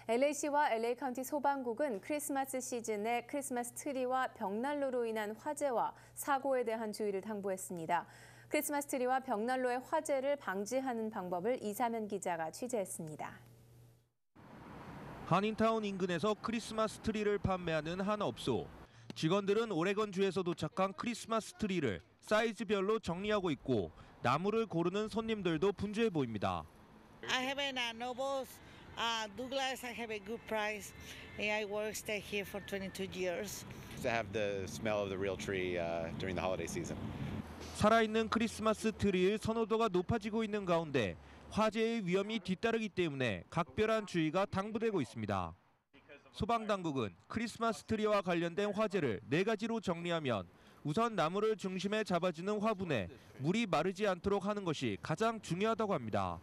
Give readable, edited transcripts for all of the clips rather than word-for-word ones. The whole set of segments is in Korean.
LA시와 LA 카운티 소방국은 크리스마스 시즌에 크리스마스 트리와 벽난로로 인한 화재와 사고에 대한 주의를 당부했습니다. 크리스마스 트리와 벽난로의 화재를 방지하는 방법을 이사면 기자가 취재했습니다. 한인타운 인근에서 크리스마스 트리를 판매하는 한 업소. 직원들은 오레건주에서 도착한 크리스마스 트리를 사이즈별로 정리하고 있고 나무를 고르는 손님들도 분주해 보입니다. I have a Nobles, Douglas. I have a good price. I stay here for 22 years. To have the smell of the real tree during the holiday season. 살아있는 크리스마스 트리의 선호도가 높아지고 있는 가운데 화재의 위험이 뒤따르기 때문에 각별한 주의가 당부되고 있습니다. 소방당국은 크리스마스 트리와 관련된 화재를 4가지로 정리하면 우선 나무를 중심에 잡아주는 화분에 물이 마르지 않도록 하는 것이 가장 중요하다고 합니다.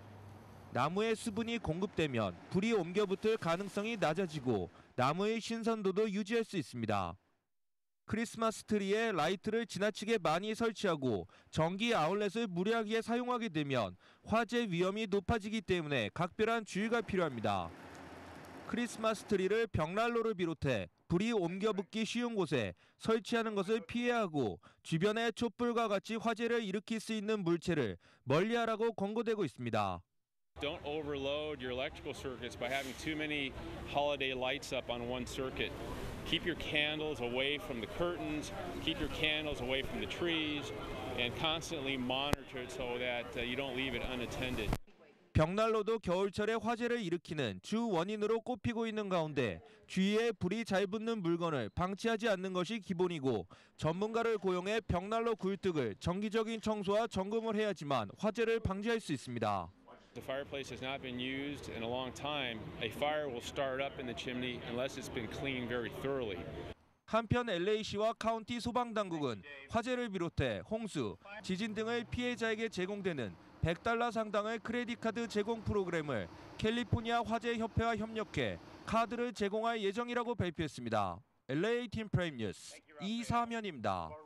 나무에 수분이 공급되면 불이 옮겨 붙을 가능성이 낮아지고 나무의 신선도도 유지할 수 있습니다. 크리스마스 트리에 라이트를 지나치게 많이 설치하고 전기 아울렛을 무리하게 사용하게 되면 화재 위험이 높아지기 때문에 각별한 주의가 필요합니다. 크리스마스 트리를 벽난로를 비롯해 불이 옮겨 붙기 쉬운 곳에 설치하는 것을 피해야 하고 주변에 촛불과 같이 화재를 일으킬 수 있는 물체를 멀리하라고 권고되고 있습니다. Don't overload your electrical circuits by having too many holiday lights up on one circuit. Keep your candles away from the curtains, keep your candles away from the trees, and constantly monitor it so that you don't leave it unattended. 벽난로도 겨울철에 화재를 일으키는 주 원인으로 꼽히고 있는 가운데 주위에 불이 잘 붙는 물건을 방치하지 않는 것이 기본이고 전문가를 고용해 벽난로 굴뚝을 정기적인 청소와 점검을 해야지만 화재를 방지할 수 있습니다. The fireplace has not been used in a long time. A fire will start up in the chimney unless it's been cleaned very thoroughly. 한편 LA시와 카운티 소방당국은 화재를 비롯해 홍수, 지진 등을 피해자에게 제공되는 $100 상당의 크레딧 카드 제공 프로그램을 캘리포니아 화재협회와 협력해 카드를 제공할 예정이라고 발표했습니다. LA 팀 프라임 뉴스 이사면입니다.